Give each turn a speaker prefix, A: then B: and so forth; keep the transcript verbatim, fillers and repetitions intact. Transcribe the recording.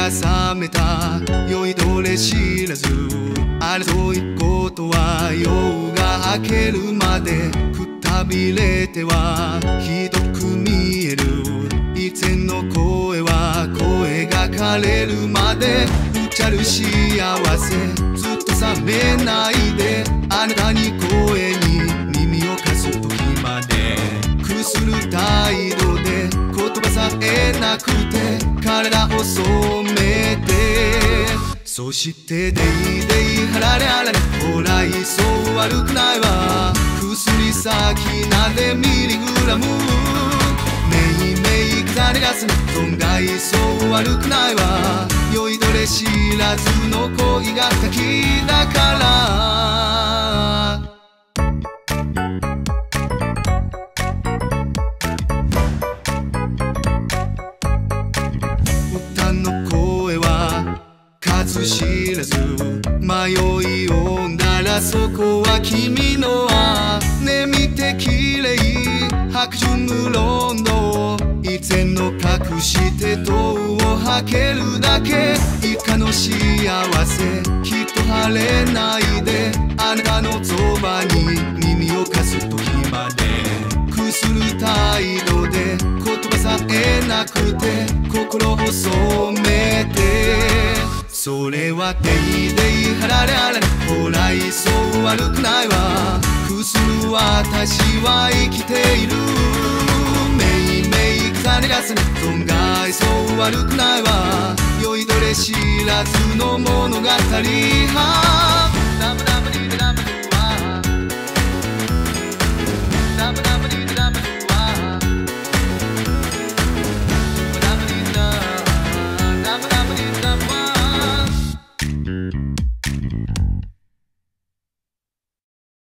A: が覚めた酔いどれ知らず、あれということは夜が明けるまでくたびれてはひどく見える。以前の声は声が枯れるまでうちゃる幸せずっと冷めないで、あなたに声に耳を貸す時までくする態度で言葉さえなくて体を染めて、そしてデイデイハラレハラレほらいそう悪くないわ、薬先なんでミリグラムメイメイ種がすね損害そう悪くないわ、酔いどれ知らずの恋が滝だから歌の声は数知らず迷いをならそこは君の輪ね見て綺麗白順無論の以前の隠して戸を開けるだけ以下の幸せきっと晴れないで、あなたのそばに耳を貸す時までくする態度で言葉さえなくて心を染めて、それはデイデイハラレハラレほらいそう悪くないわ、くする私は生きているメイメイ種がすね損害そう悪くないわ、酔いどれ知らずの物語はラブラブ